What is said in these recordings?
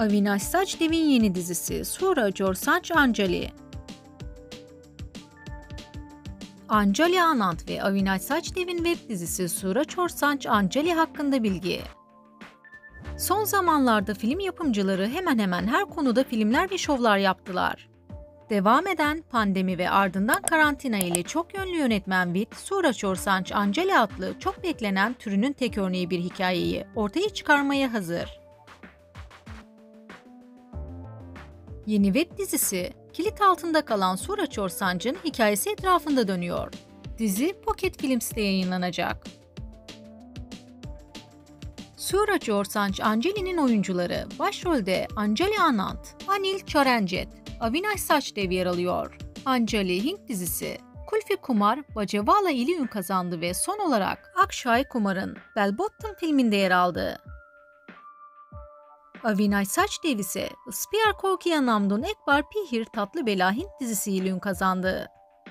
Avinash Sachdev'in yeni dizisi Suraj Aur Sanch Anjali. Anjali Anand ve Avinash Sachdev'in web dizisi Suraj Aur Sanch Anjali hakkında bilgi. Son zamanlarda film yapımcıları hemen hemen her konuda filmler ve şovlar yaptılar. Devam eden pandemi ve ardından karantina ile çok yönlü yönetmen Vid, Suraj Aur Sanch Anjali adlı çok beklenen türünün tek örneği bir hikayeyi ortaya çıkarmaya hazır. Yeni web dizisi, kilit altında kalan Suraj Aur Sanch'ın hikayesi etrafında dönüyor. Dizi Pocket Films'te yayınlanacak. Suraj Aur Sanch Anjali'nin oyuncuları başrolde Anjali Anand, Anil Charanjit, Avinash Sachdev yer alıyor. Anjali Hint dizisi Kulfi Kumar Bajewala ile ün kazandı ve son olarak Akshay Kumar'ın Bell Bottom filminde yer aldı. Avinash Sachdev ise Is Pyar Ko Kiya Namdoon Ek Baar Phir Tatlı Bela Hint dizisiyle ün kazandı.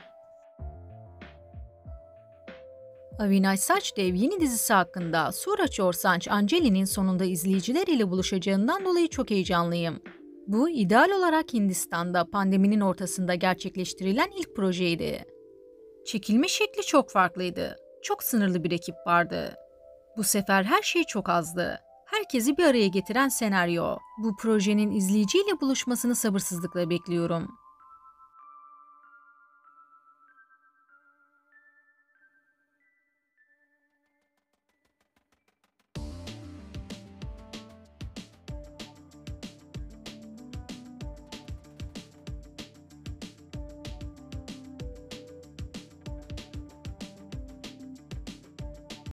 Avinash Sachdev yeni dizisi hakkında Suraj Aur Sanch Anjali'nin sonunda izleyiciler ile buluşacağından dolayı çok heyecanlıyım. Bu ideal olarak Hindistan'da pandeminin ortasında gerçekleştirilen ilk projeydi. Çekilme şekli çok farklıydı. Çok sınırlı bir ekip vardı. Bu sefer her şey çok azdı. Herkesi bir araya getiren senaryo. Bu projenin izleyiciyle buluşmasını sabırsızlıkla bekliyorum.